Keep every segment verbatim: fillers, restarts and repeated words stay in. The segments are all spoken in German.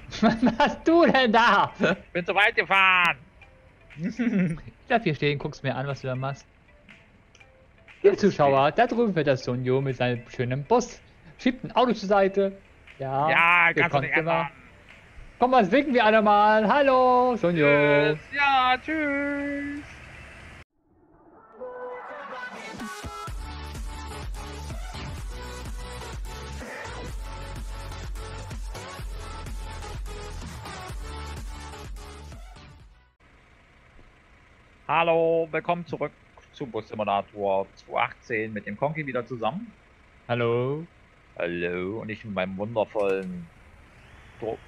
Was machst du denn da? Ich bin zu weit gefahren. Ich bleib hier stehen, guckst mir an, was du da machst. Ihr Zuschauer, da drüben fährt der Sonjo mit seinem schönen Bus. Schiebt ein Auto zur Seite. Ja, Ja, kannst du gekonnt nicht immer. ändern. Komm, was winken wir alle mal. Hallo, Sonjo. Tschüss. Ja, tschüss. Hallo, willkommen zurück zu Bus Simulator zweitausendachtzehn mit dem Conky wieder zusammen. Hallo. Hallo, und ich mit meinem wundervollen... Dro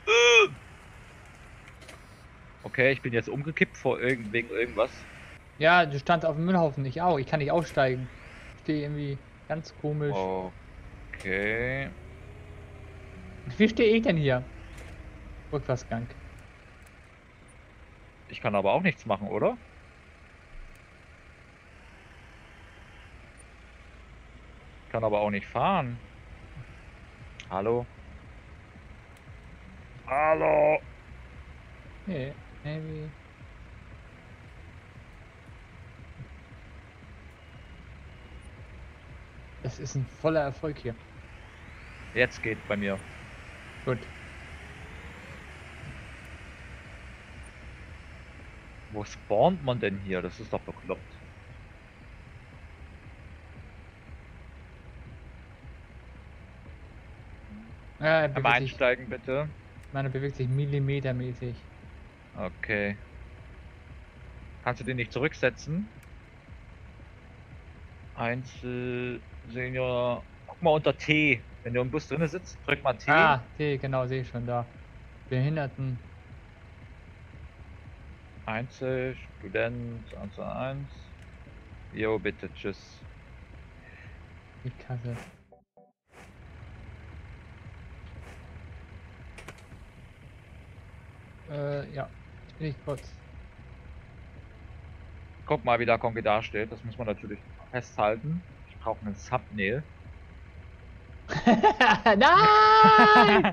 Okay, ich bin jetzt umgekippt vor irgend wegen irgendwas. Ja, du standst auf dem Müllhaufen, ich auch. Ich kann nicht aussteigen. Ich stehe irgendwie ganz komisch. Okay. Wie stehe ich denn hier? Rückwärtsgang. Ich kann aber auch nichts machen, oder? Ich kann aber auch nicht fahren. Hallo? Hallo? Nee, maybe. Es ist ein voller Erfolg hier. Jetzt geht bei mir. Gut. Wo spawnt man denn hier? Das ist doch bekloppt. Ja, er Einmal bewegt sich, einsteigen bitte. meine bewegt sich millimetermäßig. Okay. Kannst du den nicht zurücksetzen? Einzel... Senior... Guck mal unter T. Wenn du im Bus drin sitzt, drück mal T. Ah, T, genau, sehe ich schon da. Behinderten. Einzel, Student, eins eins. Jo, bitte, tschüss. Die Kasse. Äh, ja. Jetzt bin ich kurz. Guck mal, wie der Conky dasteht. Das muss man natürlich festhalten. Ich brauche einen Thumbnail. Nein!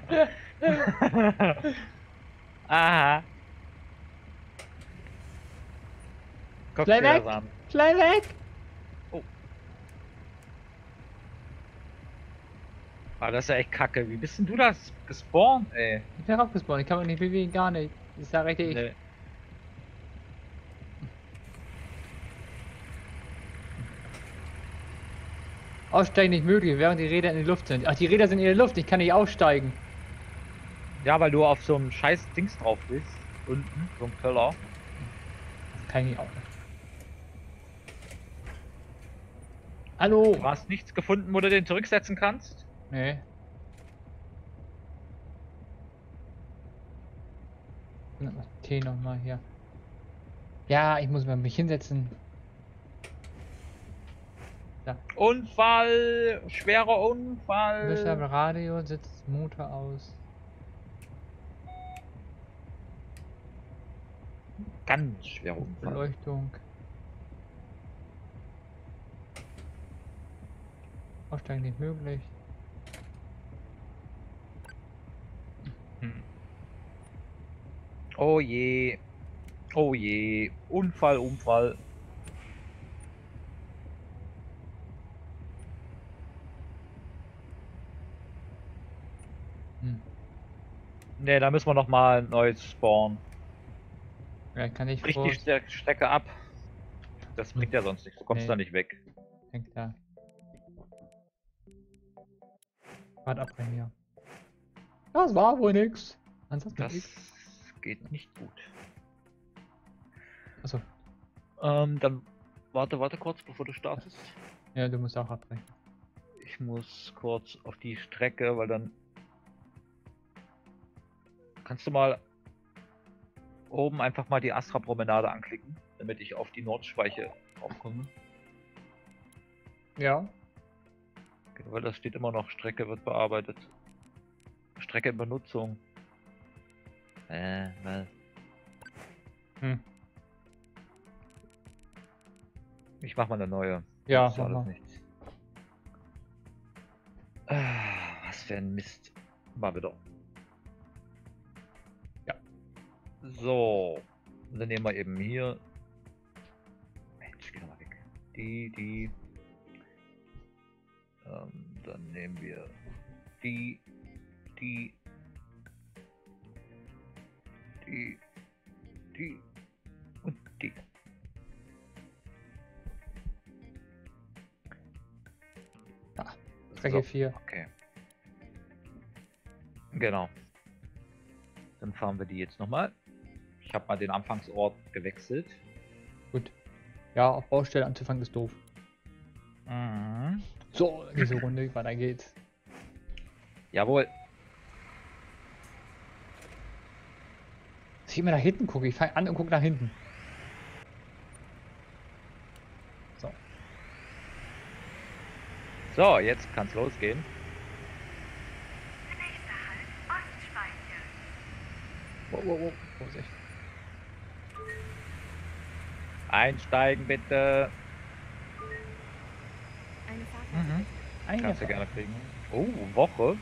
Aha. Guck Schnell dir weg! das an. Schnell weg! Oh. Ah, das ist ja echt kacke. Wie bist denn du das gespawnt, ey? Ich bin raufgespawnt, ich kann mich nicht bewegen, gar nicht. Das ist ja richtig. Nee. Aussteigen nicht möglich, während die Räder in der Luft sind. Ach, die Räder sind in der Luft, ich kann nicht aussteigen. Ja, weil du auf so einem scheiß Dings drauf bist. Unten, so ein Keller. Das kann ich nicht auch. Hallo! Du hast nichts gefunden, wo du den zurücksetzen kannst? Nee. T nochmal hier. Ja, ich muss mal mich hinsetzen. Da. Unfall! Schwerer Unfall! Wischer Radio, sitzt Motor aus. Ganz schwerer Unfall. Beleuchtung. Aussteigen nicht möglich. Hm. Oh je. Oh je. Unfall, Unfall. Hm. Ne, da müssen wir noch mal neu spawnen. Ja, kann ich Brich die kurz... Ste- Strecke ab. Das bringt ja sonst nichts. Du kommst Nee. da nicht weg. Denk da. Fahrt abbrechen hier. Das war wohl nix. Ansonsten Das nix. geht nicht gut. Achso. Ähm, dann warte, warte kurz, bevor du startest. Ja, du musst auch abbrechen. Ich muss kurz auf die Strecke, weil dann kannst du mal oben einfach mal die Astra Promenade anklicken, damit ich auf die Nordspeiche aufkomme. Ja. Okay, weil das steht immer noch, Strecke wird bearbeitet. Strecke in Benutzung. Äh, weil. Hm. Ich mach mal eine neue. Ja, Das ist mach alles mal. nichts. Ah, was für ein Mist. Mal wieder. So. Und dann nehmen wir eben hier. Mensch, geh doch mal weg. Die, die. Ähm, dann nehmen wir die, die, die, die und die. Ah, Strecke vier. Okay. Genau. Dann fahren wir die jetzt nochmal. Ich habe mal den Anfangsort gewechselt. Gut. Ja, auf Baustelle anzufangen ist doof. Mhm. So, diese Runde, weiter geht's. Jawohl. Dass ich immer nach hinten gucke. Ich fange an und gucke nach hinten. So. So, jetzt kann's losgehen. Wow, wow, wow. Vorsicht. Einsteigen bitte. Eine Fahrt. Mhm. Eine Kannst du Fahrt. gerne kriegen. Oh, Woche.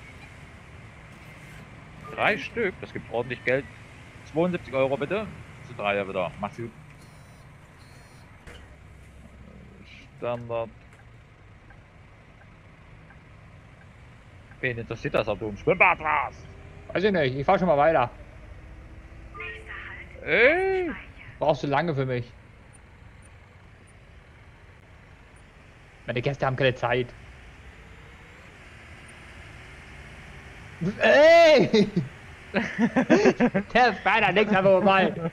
Drei Stück, das gibt ordentlich Geld. zweiundsiebzig Euro bitte. Zu drei ja wieder. Mach's gut. Standard. Wen interessiert das, ob du im Schwimmbad warst? Weiß ich nicht, ich fahr schon mal weiter. Ey! Brauchst du lange für mich. Meine Gäste haben keine Zeit. Ey! Der Spider, nix aber vorbei.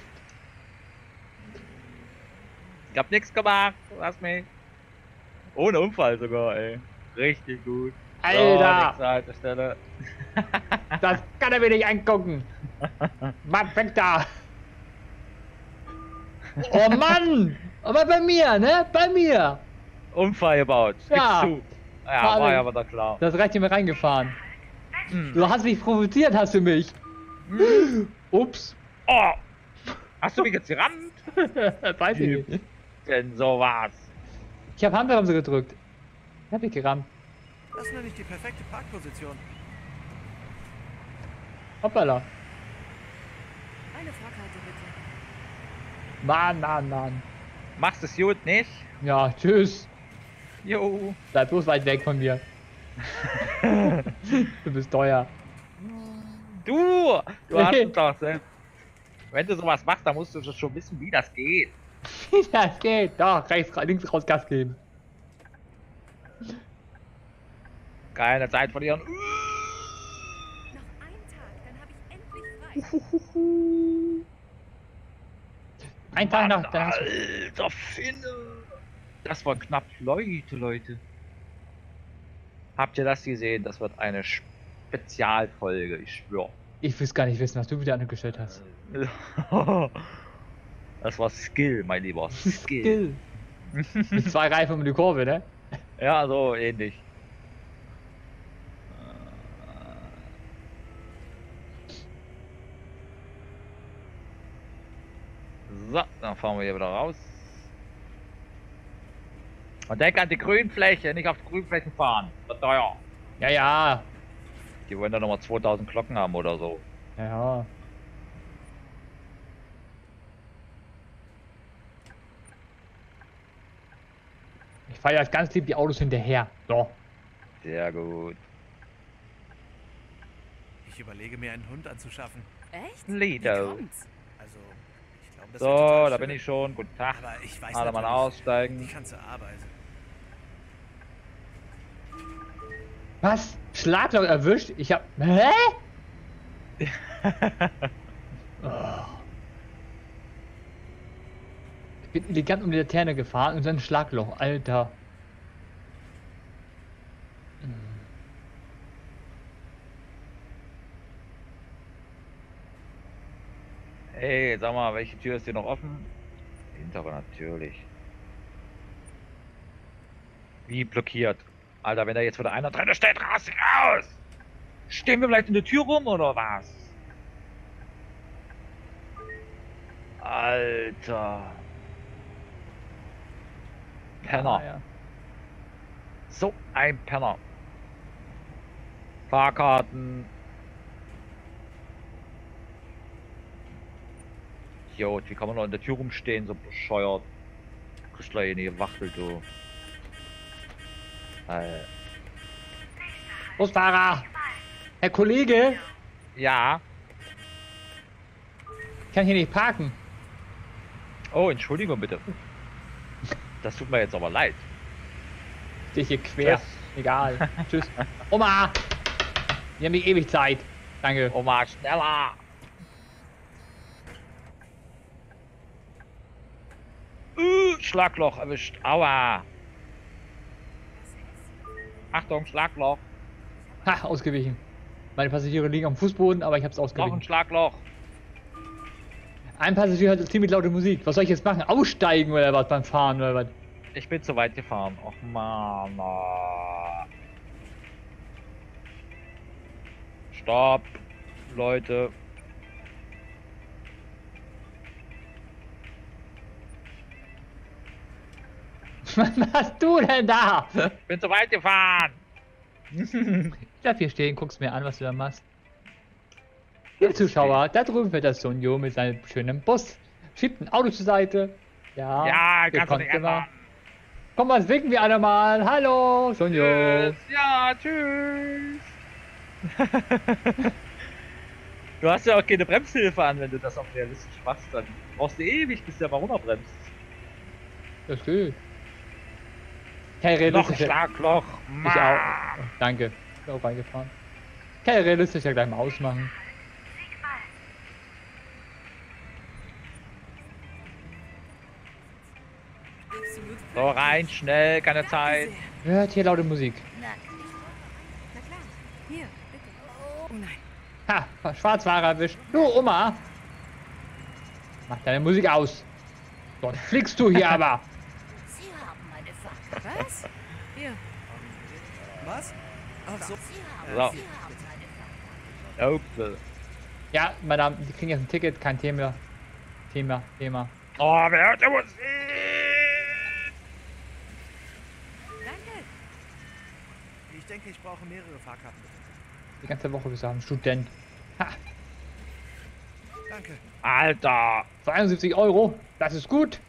Ich hab nichts gemacht, lass mich. Ohne Unfall sogar, ey. Richtig gut. Alter! So, nächste Haltestelle. Das kann er mir nicht angucken. Mann, fängt da. Oh Mann! Aber bei mir, ne? Bei mir. Unfall gebaut. Gib's Ja. zu. Ja, Fahr war ich. ja aber da klar. Das reicht hier mir reingefahren. Hm. Du hast mich provoziert, hast du mich. Ups. Oh! Hast du mich jetzt gerammt? Weiß ich nicht. Denn sowas. Ich habe Handbremse gedrückt. Ich hab mich gerammt. Das nenne ich die perfekte Parkposition. Hoppala. Eine Fahrkarte bitte. Mann, Mann, Mann. Machst es gut, nicht? Ja, tschüss. Jo. Bleib bloß weit weg von mir. Du bist teuer. Du! Du hast es doch selbst. Wenn du sowas machst, dann musst du schon wissen, wie das geht. Das geht. Doch, rechts, links raus Gas geben. Keine Zeit verlieren. Noch einen Tag, dann habe ich endlich frei. Ein Tag Mann, nach, dann hast du... Alter Finne. Das war knapp. Leute, Leute. Habt ihr das gesehen? Das wird eine Spezialfolge, ich schwör. Ich will gar nicht wissen, was du wieder angestellt hast. Das war Skill, mein Lieber. Skill. Skill. Mit zwei Reifen um die Kurve, ne? Ja, so ähnlich. So, dann fahren wir hier wieder raus. Und denk an die Grünfläche, nicht auf die Grünflächen fahren. Wird teuer. Ja, ja. Die wollen dann nochmal zweitausend Glocken haben oder so. Ja, ja. Ich fahre jetzt ganz lieb die Autos hinterher. So. Sehr gut. Ich überlege mir einen Hund anzuschaffen. Echt? Lido. Wie kommt's? Also, ich glaube, das So, wäre total da schön. bin ich schon. Guten Tag. Aber ich weiß Alle mal natürlich, aussteigen. ich kann zur Arbeit. Was? Schlagloch erwischt? Ich hab... Hä? Oh. Ich bin elegant um die Laterne gefahren und dann Schlagloch, Alter. Hey, sag mal, welche Tür ist hier noch offen? Hintere natürlich. Wie blockiert. Alter, wenn da jetzt wieder einer drin steht, raus, raus! Stehen wir vielleicht in der Tür rum oder was? Alter. Penner. Ah, ja. So ein Penner. Fahrkarten. Idiot, wie kann man noch in der Tür rumstehen, so bescheuert. Kriegst gleich eine gewachtelt, du. Äh, Busfahrer! Herr Kollege! ja. Ich kann hier nicht parken. Oh, Entschuldigung bitte. Das tut mir jetzt aber leid. Stehe hier quer. Tschüss. Egal. Tschüss. Oma! Wir haben nicht ewig Zeit. Danke. Oma, schneller! Uh, Schlagloch erwischt. Aua! Achtung, Schlagloch! Ha, ausgewichen. Meine Passagiere liegen am Fußboden, aber ich hab's Noch ein ausgewichen. Schlagloch! Ein Passagier hört ziemlich laute Musik. Was soll ich jetzt machen? Aussteigen oder was beim Fahren oder was? Ich bin zu weit gefahren. Och man. ah. Stopp, Leute. Was machst du denn da? Ich bin zu weit gefahren. Ich bleib hier stehen, guckst mir an, was du da machst. Ihr Zuschauer, da drüben fährt das Sonjo mit seinem schönen Bus. Schiebt ein Auto zur Seite. Ja, Ja, kannst du gekonnt nicht gemacht. ändern. Komm, was winken wir alle mal. Hallo, Sonjo. Tschüss. Ja, tschüss. Du hast ja auch keine Bremshilfe an, wenn du das auch realistisch machst. Dann brauchst du ewig, bis der mal runterbremst. Das geht. Kein Noch ein realistischer. Schlagloch. Ich auch. Danke. Bin auch reingefahren. Kein realistischer gleich mal ausmachen. Absolut. So rein, schnell, keine Zeit. Hört hier laute Musik. Na klar. Hier, bitte. Oh nein. Ha, Schwarzfahrer erwischt. Du, Oma. Mach deine Musik aus. Dort fliegst du hier aber. Sie haben meine Fahrt. Was? Hier. Was? Ach so. Sie So. haben, Sie haben meine Fahrt. Ups. Ja, Madame, Sie kriegen jetzt ein Ticket, kein Thema. Thema, Thema. Oh, wer hört die Musik? Danke. Ich denke, ich brauche mehrere Fahrkarten. Die ganze Woche bis haben Student. Ha, Danke. Alter. zweiundsiebzig Euro, das ist gut.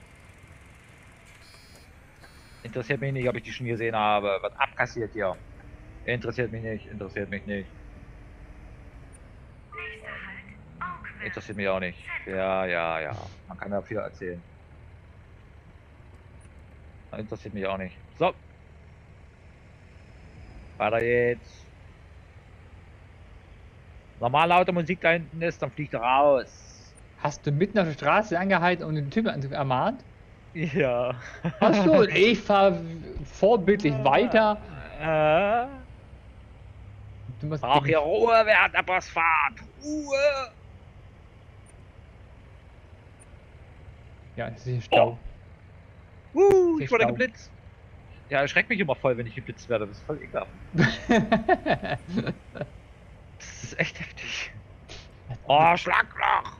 Interessiert mich nicht, ob ich die schon gesehen habe. Was abkassiert hier? Interessiert mich nicht, interessiert mich nicht. Interessiert mich auch nicht. Ja, ja, ja. Man kann ja viel erzählen. Interessiert mich auch nicht. So. Weiter geht's. Normal laute Musik da hinten ist, dann fliegt er raus. Hast du mitten auf der Straße angehalten und den Typen an- ermahnt? Ja. Achso, ich fahre vorbildlich weiter. Äh, Du musst brauch hier Ruhe während der Busfahrt. Ruhe. Ja, es ist hier Stau. Uh, Hier ich wurde Stau. geblitzt. Ja, erschreckt mich immer voll, wenn ich geblitzt werde. Das ist voll ekelhaft. Das ist echt heftig. Oh, Schlagloch.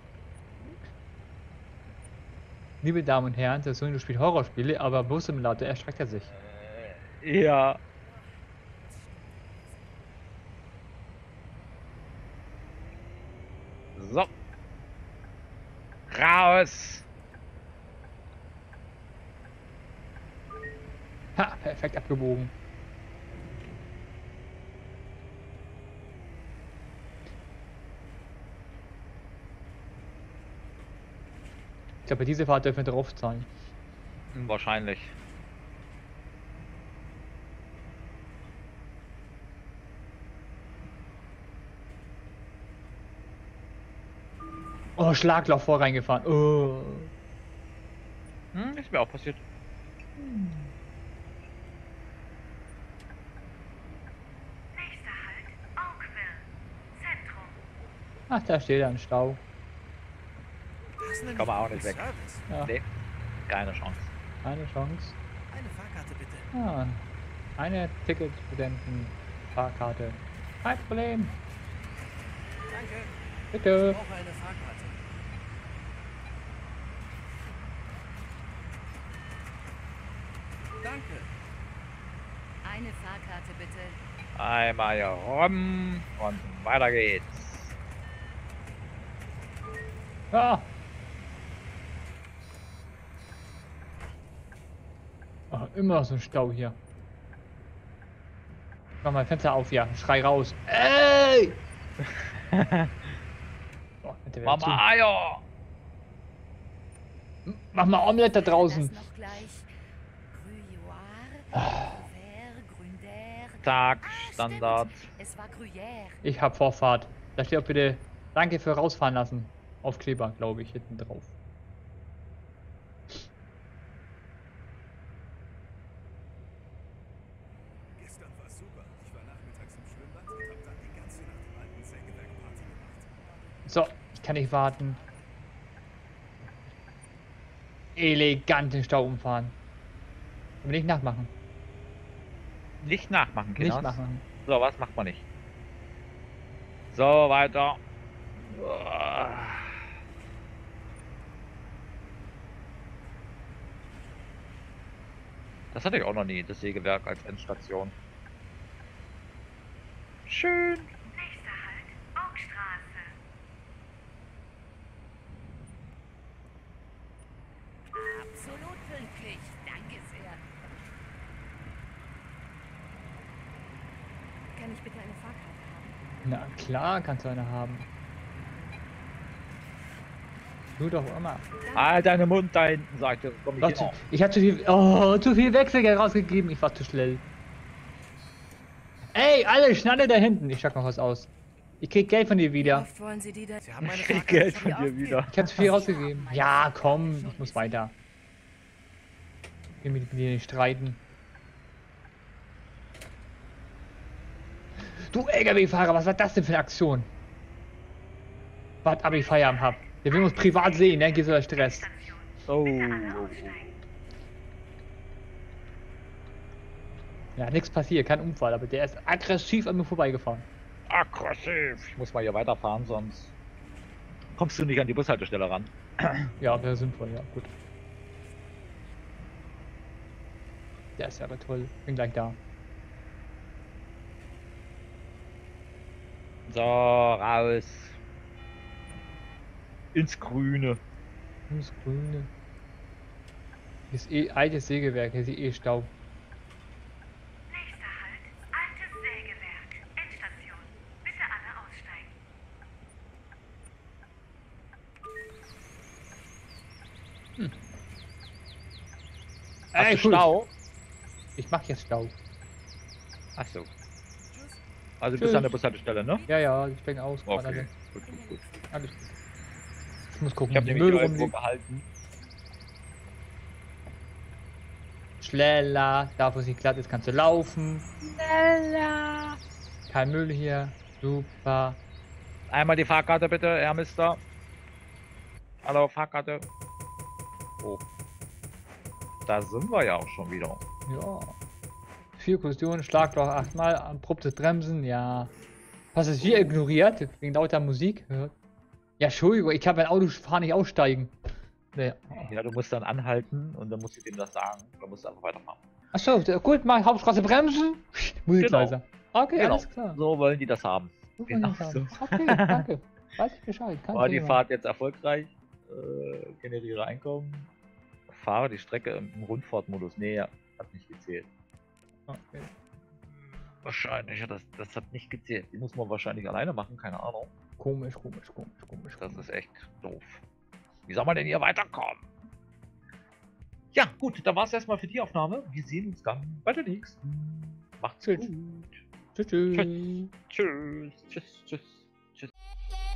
Liebe Damen und Herren, der Sonjo spielt Horrorspiele, aber bloß im Laute erschreckt er sich. Äh, ja. So. Raus. Ha, perfekt abgebogen. Ich glaube, bei dieser Fahrt dürfen wir drauf zahlen. Wahrscheinlich. Oh, Schlagloch vor reingefahren. Oh. Hm, ist mir auch passiert. Nächster Halt, Oakville. Zentrum. Ach, da steht er im Stau. Das ist Kann man auch nicht weg. Service. Ja, Nee, keine Chance. keine Chance. Eine Fahrkarte bitte. Ah, eine Ticketstudenten Fahrkarte. Kein Problem. Danke. Bitte. Ich brauche eine Fahrkarte. Danke. Eine Fahrkarte bitte. Einmal hier rum und weiter geht's. Ja, Immer noch so ein Stau hier. Mach mal Fenster auf, ja. Schrei raus. Ey! Oh, der wäre zu. Mama Eier! Mach mal Omelette da draußen. Das noch gleich. Gruyère, Gruyère, Gruyère. Tag, Ah, Standard. stimmt. Es war Gruyère. Ich hab Vorfahrt. Da steht auch bitte Danke für rausfahren lassen. Aufkleber, glaube ich, hinten drauf. Gestern war super. Ich war nachmittags im Schwimmbad und hab dann die ganze Nacht im alten Sägewerk Party gemacht. So, ich kann nicht warten. Elegant den Stau umfahren. Aber nicht nachmachen. Nicht nachmachen, Nicht Kinder. machen. So, was macht man nicht? So, weiter. Uah. Das hatte ich auch noch nie, das Sägewerk als Endstation. Schön. Nächster Halt, Augstraße. Absolut pünktlich. Danke sehr. Kann ich bitte eine Fahrkarte haben? Na klar, kannst du eine haben. Du doch immer. Halt deinen Mund da hinten, sagte. Komm ich Ach, hin. zu, ich hatte zu viel, oh, zu viel Wechselgeld rausgegeben. Ich war zu schnell. Ey, alle Schnalle da hinten. Ich schlag noch was aus. Ich krieg Geld von dir Wie wieder. oft wollen Sie die da? Sie haben meine Ich krieg Fahrkarte Geld schon von wieder dir aufgegeben. wieder. Ich hab zu viel rausgegeben. Ja, komm, ich muss weiter. Ich will mit dir nicht streiten. Du L K W-Fahrer, was war das denn für eine Aktion? Wart, ab ich Feierabend hab. Der will uns privat sehen, ne? Geht so der Stress. Oh, oh, oh. Ja, nichts passiert, kein Unfall, aber der ist aggressiv an mir vorbeigefahren. Aggressiv. Ich muss mal hier weiterfahren, sonst kommst du nicht an die Bushaltestelle ran. Ja, wäre sinnvoll, ja, gut. Der ist ja aber toll. Bin gleich da. So, raus. Ins Grüne. Ins Grüne. Hier ist eh altes Sägewerk, hier ist eh Stau. Nächster Halt, altes Sägewerk. Endstation. Bitte alle aussteigen. Hast Ey, du cool. Stau? Ich mach jetzt Stau. Achso. Tschüss. Also du Tschüss. bist an der Bushaltestelle, ne? Ja, ja, ich steig aus. Okay. Alles, Gut, gut, gut. alles gut. Ich muss gucken, Ich habe wie nämlich Müll hier irgendwo rumliegt. gehalten. Schneller, da wo es nicht glatt ist, kannst du laufen. Schneller. Kein Müll hier. Super. Einmal die Fahrkarte bitte, Herr Mister. Hallo, Fahrkarte. Oh. Da sind wir ja auch schon wieder. Ja. Vier Kollisionen, Schlagloch achtmal, abruptes Bremsen, ja. Passagier ignoriert, wegen lauter Musik. Ja, Entschuldigung, ich kann mein Auto fahren nicht aussteigen. Nee. Ja, du musst dann anhalten und dann musst du dem das sagen. Dann musst du einfach weiterfahren. Achso, gut, mal Hauptstraße bremsen. Musik Genau. leiser. Okay, Genau. alles klar. So wollen die das haben. So Genau wollen wir so. haben. Okay, danke. Weiß ich Bescheid. Kein War die Thema. Fahrt jetzt erfolgreich? Äh, generiere Einkommen. Fahre die Strecke im Rundfahrtmodus. Nee, hat nicht gezählt. Okay. Wahrscheinlich, ja, das, das hat nicht gezählt. Die muss man wahrscheinlich alleine machen, keine Ahnung. Komisch, komisch, komisch, komisch. Das komisch. ist echt doof. Wie soll man denn hier weiterkommen? Ja, gut, dann war es erstmal für die Aufnahme. Wir sehen uns dann bei der nächsten. Macht's Tschüss. gut. Tschüss, tschüss. Tschüss, tschüss, tschüss, tschüss.